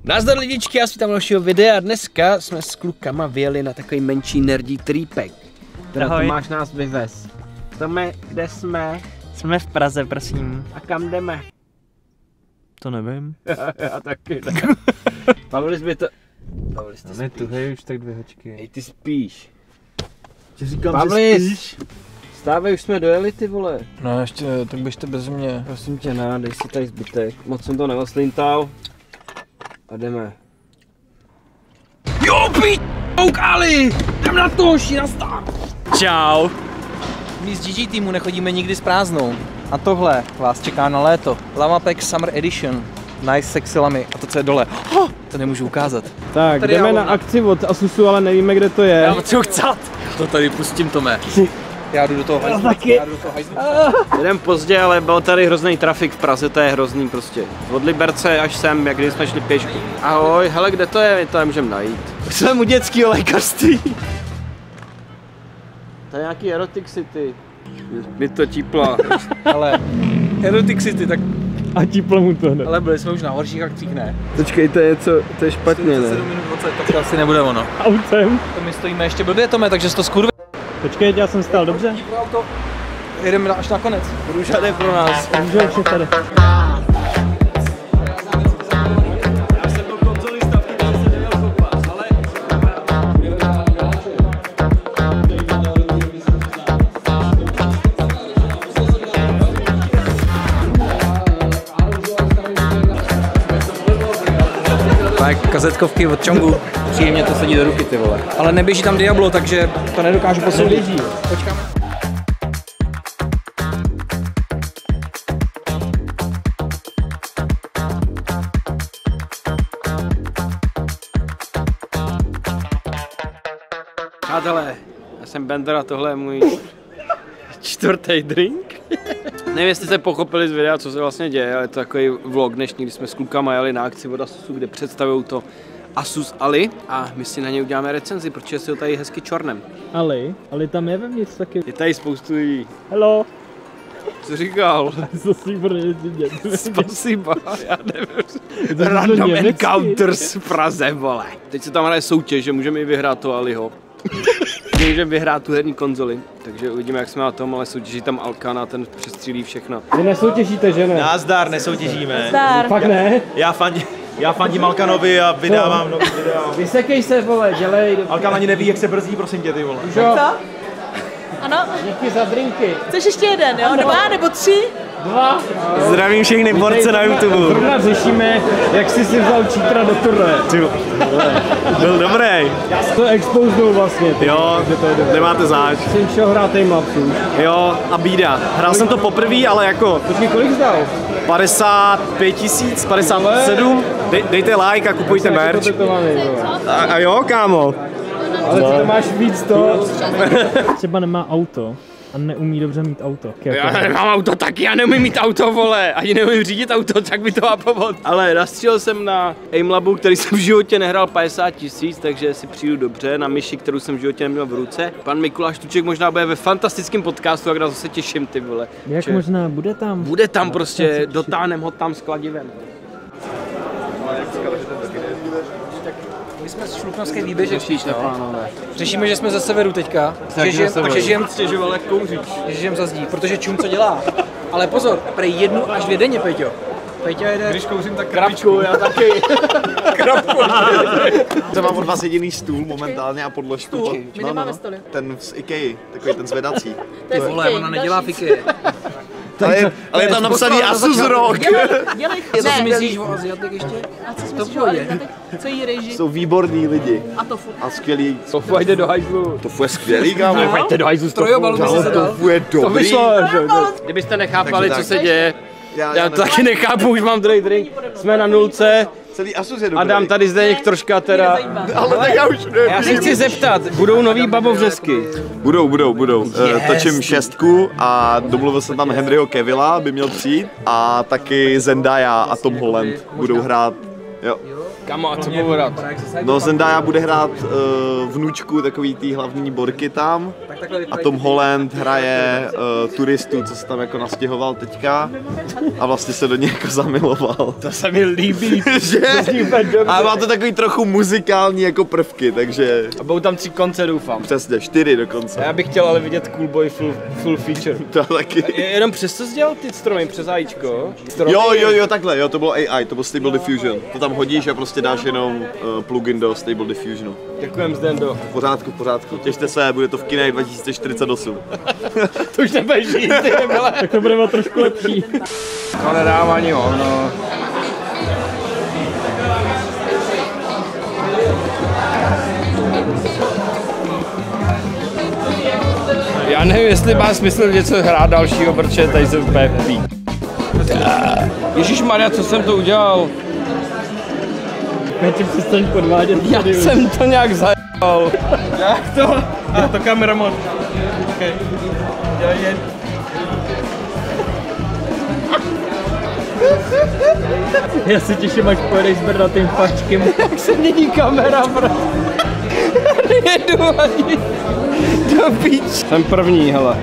Nazdar lidičky, já svítám dalšího videa a dneska jsme s klukama vyjeli na takový menší nerdí tripek. Teda Tomáš nás vyvez. Tome, kde jsme? Jsme v Praze, prosím. A kam jdeme? To nevím. Já taky ne. Pavlis by to... Pavlis, ty spíš. Tu hej už tak 2 hočky. Hej, ty spíš. Ti říkám, Pavlis, že spíš. Stávej, už jsme dojeli, ty vole. No ještě, tak běžte bez mě. Prosím tě, dej si tady zbytek. Moc jsem to neoslintal. A jdeme. Jo, koukali! Jdem na to, na start! Čau! My z GG týmu nechodíme nikdy s prázdnou. A tohle vás čeká na léto. Lamapex Summer Edition. Nice sexy lamy. A to, co je dole. To nemůžu ukázat. Tak, tady jdeme na akci od Asusu, ale nevíme, kde to je. Já potřebuji chcát. To tady pustím, Tome. Já jdu do toho hajzlu. Jdem pozdě, ale byl tady hrozný trafik v Praze, to je hrozný prostě. Od Liberce až sem, jak když jsme šli pěšky. Ahoj, hele, kde to je? My to nemůžeme najít. Jsem u dětského lékařství. To je nějaký Erotic City. Mi to típla. Ale Erotic City, tak... A típlo mu to hned. Ale byli jsme už na horších akcích, ne? Počkej, to je špatně, ne? 7 minut 20, tak to asi nebude ono. Autem? To my stojíme ještě blbě, Tome, takže to skurvě. Počkej, já jsem stál dobře. Jedeme až na konec. Růža jde pro nás. Růža už je tady. Já jsem byl konzolista, který se neměl kopat, ale... Tak kazetkovky od Chongu. Příjemně to sedí do ruky, ty vole. Ale neběží tam Diablo, takže to nedokážu posoudit. Počkáme. Přátelé, já jsem Bender a tohle je můj 4. drink. Nevím, jestli jste pochopili z videa, co se vlastně děje, ale je to takový vlog dnešní, kdy jsme s klukama jeli na akci od Asusu, kde představují to Asus Ali a my si na něj uděláme recenzi, protože si ho tady hezky čornem. Ali tam je vevnitř taky. Je tady spoustu lidí. Hello. Co říkal? Spasiba, já nevím. Random Encounters v Praze, vole. Teď se tam hraje soutěž, že můžeme i vyhrát to Aliho. Můžeme vyhrát tu herní konzoli, takže uvidíme, jak jsme na tom, ale soutěží tam Alkan a ten přestřílí všechno. Vy nesoutěžíte, že ne? Nazdar, nesoutěžíme. Nazdar. Fakt ne? Já fandím Alkanovi a vydávám nový videa. Vysekej se, vole, dělej. Alkan ani neví, jak se brzdí, prosím tě, ty vole. Co? Ano? Díky za drinky. Chceš ještě jeden, jo? 2 nebo 3? 2. Zdravím všechny borce na YouTube. Zrovna řešíme, jak jsi si vzal cheatera do turné. Byl dobrý. Já jsem to expoznul vlastně. Jo, nemáte záč. Jsem šel hrát Timelapse už. Jo, a bída. Hrál jsem to poprvé, ale jako... Počkej, kolik jsi dal? 55 000, 57. Dejte like a kupujte merch. A jo, kámo. Ale ty to máš víc to. Třeba nemá auto a neumí dobře mít auto. Já nemám auto taky, já neumím mít auto, vole. Ani neumím řídit auto, tak by to má povod. Ale nastřelil jsem na Aimlabu, který jsem v životě nehrál 50 000, takže si přijdu dobře na myši, kterou jsem v životě neměl v ruce. Pan Mikuláš Tuček možná bude ve fantastickém podcastu, jak na to se těším, ty vole. Jak možná, bude tam? Bude tam prostě, dotáhnem ho tam s kladivem. My jsme z Šluknovské výběžek, řešíme, že jsme ze severu teďka, že žijem za zdí, protože čum co dělá. Ale pozor, prej 1 až 2 denně, Peťo. Peťo jede... Když kouřím, tak Krabku, já taky. Krabku. To mám od vás jediný stůl momentálně a podložku. Stůl? My nemáme stoly. Ten z Ikei, takový ten zvedací. To je Vole, ona nedělá fiky. Ale je tam napsaný Asus ROG. Dělej. Co si myslíš o Aziatek ještě? A co si myslíš o Alizatek? Co jí rejži? Jsou výborní lidi. A tofu. A skvělí. Tofu, jde do hajzlu. Tofu je skvělý, kámo. Jde do hajzlu s Trojobalu by si se dal. Tofu je To dobrý. vyšlo, že? Kdybyste nechápali, Takže co tak. se děje, já to ne- taky nechápu, už mám druhý drink. Jsme na 0. Celý Asus je dobrý. Adam tady Zdeněk troška teda. Ale tak já už Já se chci zeptat, budou nový babovřesky? Budou. Točím 6 a domluvil jsem tam Henryho Cavilla, by měl přijít. A taky Zendaya a Tom Holland budou hrát Jo. Kamo, a co budu hrát? No Zendaya bude hrát vnučku takový tý hlavní borky tam a Tom Holland hraje turistu, co se tam jako nastěhoval teďka a vlastně se do něj jako zamiloval. To se mi líbí. Že? A má to takový trochu muzikální jako prvky, takže... A budou tam 3 konce, doufám. Přesně, 4 dokonce. Já bych chtěl ale vidět Cool Boy full feature. To taky. Jenom přesto jsi dělal ty stromy přes AIčko? Jo, takhle, jo, to bylo AI, to byl Stable Diffusion. To tam hodíš a prostě dáš jenom plugin do Stable Diffusionu. Děkujem, Zdendo. V pořádku. Těšte se, bude to v kinech 2048. To už nebudeš žít, ty nebyle. Tak to bude trošku lepší. To nedám ani ono. Já nevím, jestli má smysl něco hrát dalšího, protože tady jsem úplně pík. Ježišmarja, co jsem to udělal? Petě, přestaň podvádět. Já jsem to nějak zajal. Jak to? A to kameramon. Okay. Já se těším, až pojedeš s Bernatým fačkem. Jak se mění kamera, bro. Nejedu ani do píč. Jsem první, hele.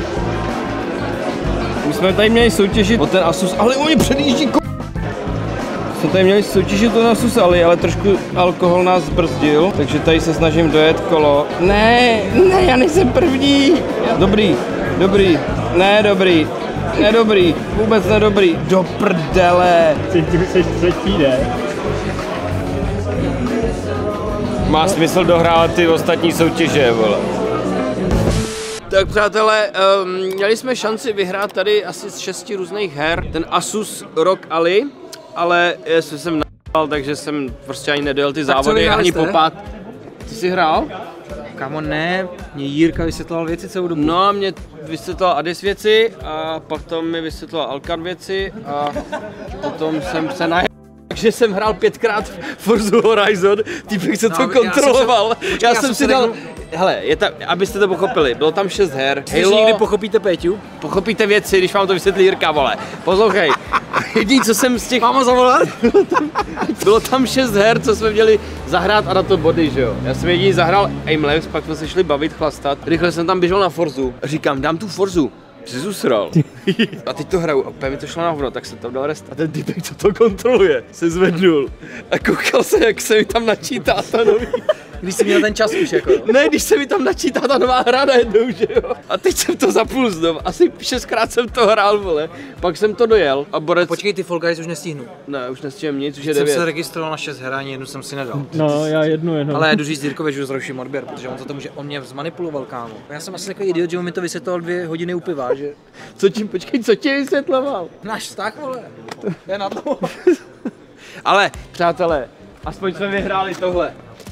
My jsme tady měli soutěžit o ten Asus, ale oni předjíždí jsme tady měli soutěžit o ten Asus, ale trošku alkohol nás zbrzdil, takže tady se snažím dojet kolo. Ne, já nejsem první. Dobrý, nedobrý, vůbec nedobrý. Do prdele. Jsi třetí, ne? Má smysl dohrávat ty ostatní soutěže, vole. Tak přátelé, měli jsme šanci vyhrát tady asi z 6 různých her ten Asus ROG Ally, ale jsem n***al, takže jsem prostě ani nedojel ty závody, ani popad. Ty jsi hrál? Kamo ne, mě Jirka vysvětloval věci celou dobu. No a mě vysvětloval Adis věci a potom mi vysvětloval Alkan věci a potom jsem se najel. Takže jsem hrál 5krát Forza Horizon, týpek se to kontroloval. Já jsem si dal, hele, abyste to pochopili, bylo tam 6 her. Halo, někdy pochopíte Péťu? Pochopíte věci, když vám to vysvětlí Jirka, vole. Poslouchej, jediný, co jsem z těch... Máma zavolat? Bylo tam 6 her, co jsme měli zahrát a na to body, že jo. Já jsem jediný zahrál Aimlabs, pak jsme se šli bavit, chlastat. Rychle jsem tam běžel na Forzu. Říkám, dám tu Forzu. Jsi zusral. A teď to hraju, opět mi to šlo na hovno, tak jsem tam dal rest. A ten typek, co to kontroluje, se zvednul a koukal se, jak se mi tam načítá ta nový. Když jsi měl ten čas už jako. Ne, když se mi tam načítá ta nová hra najednou, že jo. A teď jsem to zapnul znovu, asi 6krát jsem to hrál, vole. Pak jsem to dojel a borec... Počkej, ty Fall Guys už nestihnu. Ne, už nestihnu nic, už je Jsem 9. se registroval na 6 her, ani jednu jsem si nedal. No, já jednu jenom. Ale jdu říct Jirkovi, že už zruším odběr, protože on za to může, on mě zmanipuloval, kámo. Já jsem asi takový idiot, že on mi to vysvětloval 2 hodiny u piva, že? Co ti vysvětloval? Náš vztah, vole. To je na to. Ale, přátelé, aspoň jsme vyhráli tohle.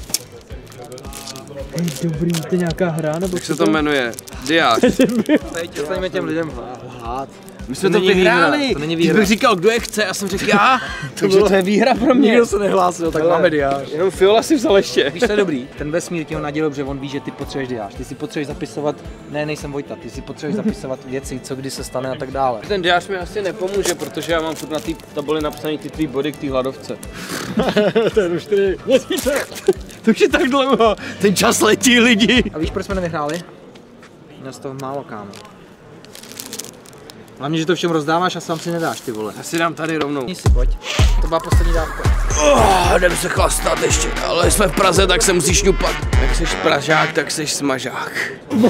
Dobrý, to je nějaká hra, nebo Jak se to jmenuje? Diář. Přestaňme těm lidem lhát. My jsme to vyhráli. To není výhra. Ty bych říkal, kdo je chce, já jsem řekl já. Takže to je výhra pro mě. Nikdo se nehlásil, tak máme diář. Jenom Fiola si vzal ještě. Víš, to je dobrý, ten vesmír ti ho nadělil, že on ví, že ty potřebuješ diář. Ty si potřebuješ zapisovat, ne, nejsem Vojta, ty si potřebuješ zapisovat věci, co kdy se stane a tak dále. Ten diář mi asi nepomůže, protože já mám furt na té tabuli napsaný ty tvý body k té hladovce. To je už 4 měsíce. To už je tak dlouho, ten čas letí lidi. A víš, proč jsme nevyhráli? Měl z toho málo, kámo. Hlavně, že to všem rozdáváš a sám si nedáš, ty vole. Já si dám tady rovnou. Ní si, pojď. To byla poslední dávka. Jdem se chlastat ještě, ale jsme v Praze, tak se musíš šňupat. Jak seš pražák, tak seš smažák.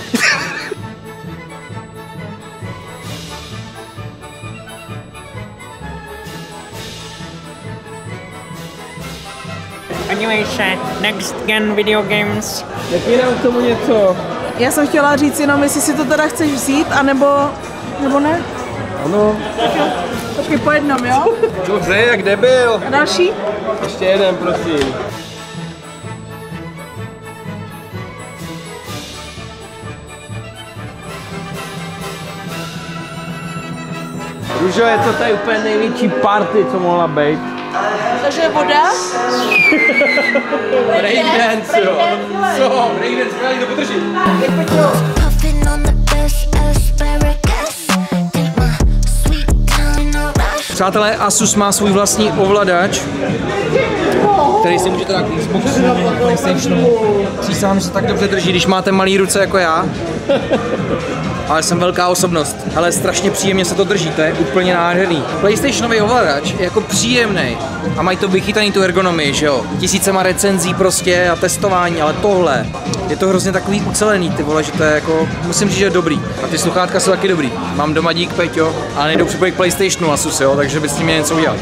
Podívej se, Next Gen Video Games. Řekni nám k tomu něco. Já jsem chtěla říct jenom, jestli si to teda chceš vzít, anebo ne. Ano. Počkej, po jednom, jo? Dobře, jak debil. A další? Ještě jeden, prosím. Růžo, je to tady úplně největší party, co mohla být. Takže voda? Breakdance, jo. Co? Breakdance, měli to podržit. Puffing on the best asparagus. Take my sweet time, no rush. Přátelé, Asus má svůj vlastní ovladač. který si můžete dát k Xboxu, PlayStationu. Přísahám, že se tak dobře drží, když máte malý ruce jako já. Ale jsem velká osobnost. Ale strašně příjemně se to drží, to je úplně nádherný. PlayStationový ovladač je jako příjemný. A mají to vychytaný tu ergonomii, že jo. Tisícema recenzí prostě a testování, ale tohle je to hrozně takový ucelený, ty vole, že to je jako, musím říct, že je dobrý. A ty sluchátka jsou taky dobrý. Mám doma dík, Peťo, ale nejdou připojit k PlayStationu Asus, jo, takže bys s tím měl něco udělat.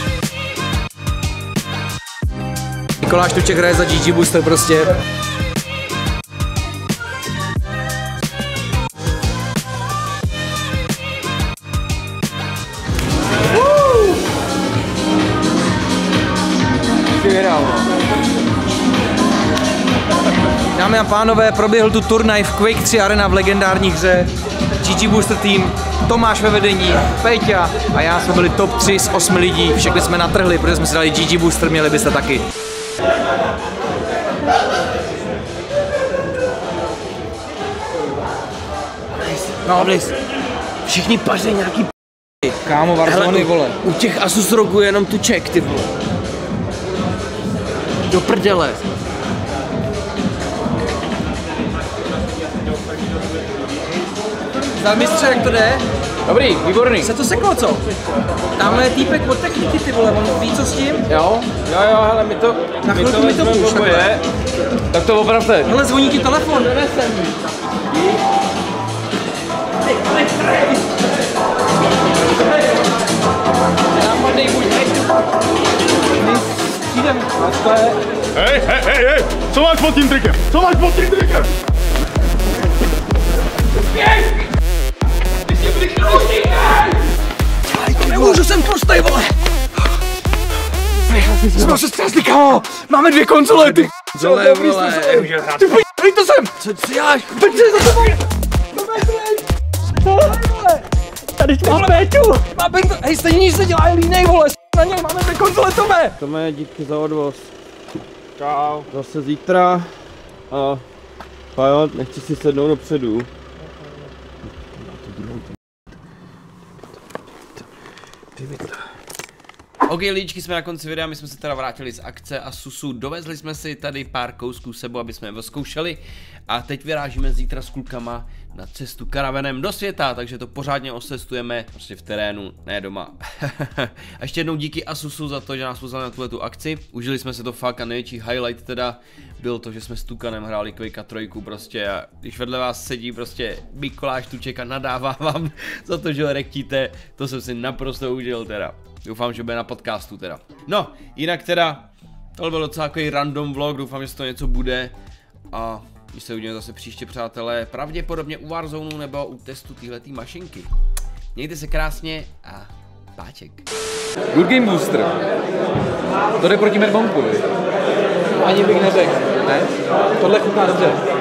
Mikuláš Tuček hraje za GG Booster prostě. Dámy a pánové, proběhl tu turnaj v Quake 3 Arena v legendární hře. GG Booster Team, Tomáš ve vedení, Péťa a já jsme byli top 3 z 8 lidí. Všechny jsme natrhli, protože jsme si dali GG Booster, měli byste taky. No, Blis, všichni paří nějaký Kámo, Warzone, vole. U těch Asus ROGů je jenom Tuček, ty vole. Do prdele. Zdal mistře, jak to jde? Dobrý, výborný. Se to seklo, co? Tamhle je týpek od techniky, ty vole, on ví, co s tím? Jo, hele, my to vezmeme puš, do boje. Tak to opravte. Hele, zvoní ti telefon. Hej, co máš pod tím trikem? Nemůžu, jsem prostej, vole! Jsme se střesli, kámo! Máme 2 konzole, ty! Vole, vole. Ty pojď, to sem! Co děláš? Pojď se za tebou! Tady má Péťu! Má Péťu! Hej, stejně nic se dělá, je línej, vole! Na něj máme 2 konzole, Tome! Tome, díky za odvoz. Čau. Zase zítra. A Pajo, nechci si sednout dopředu. OK, lidičky, jsme na konci videa, my jsme se teda vrátili z akce Asusu, dovezli jsme si tady pár kousků sebou, aby jsme je vyzkoušeli a teď vyrážíme zítra s klukama na cestu karavanem do světa, takže to pořádně osestujeme prostě v terénu, ne doma. A ještě jednou díky Asusu za to, že nás pozvali na tuhletu akci, užili jsme se to fakt a největší highlight teda byl to, že jsme s Tukanem hráli Quake 3 prostě a když vedle vás sedí prostě Mikuláš Tuček a nadává vám za to, že ho rektíte, to jsem si naprosto užil teda. Doufám, že bude na podcastu teda. No, jinak teda, tohle byl docela takový random vlog, doufám, že z toho něco bude. A my se uvidíme zase příště, přátelé, pravděpodobně u Warzone nebo u testu téhletý mašinky. Mějte se krásně a páček. Good Game Booster. To jde proti Medbombu. Ani bych neřekl. Ne? Tohle chutná dobře.